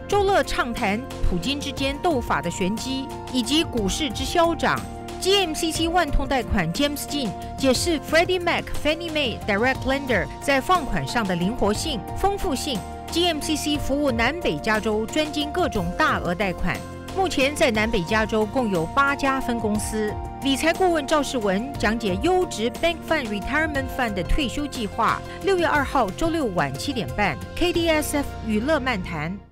周乐畅谈普京之间斗法的玄机，以及股市之消长。GMCC 万通贷款 James Jin 解释 Freddie Mac、Fannie Mae Direct Lender 在放款上的灵活性、丰富性。GMCC 服务南北加州专精各种大额贷款，目前在南北加州共有8家分公司。理财顾问赵世文讲解优质 Bank Fund Retirement Fund 的退休计划。6月2号周六晚7点半 ，KDSF 娱乐漫谈。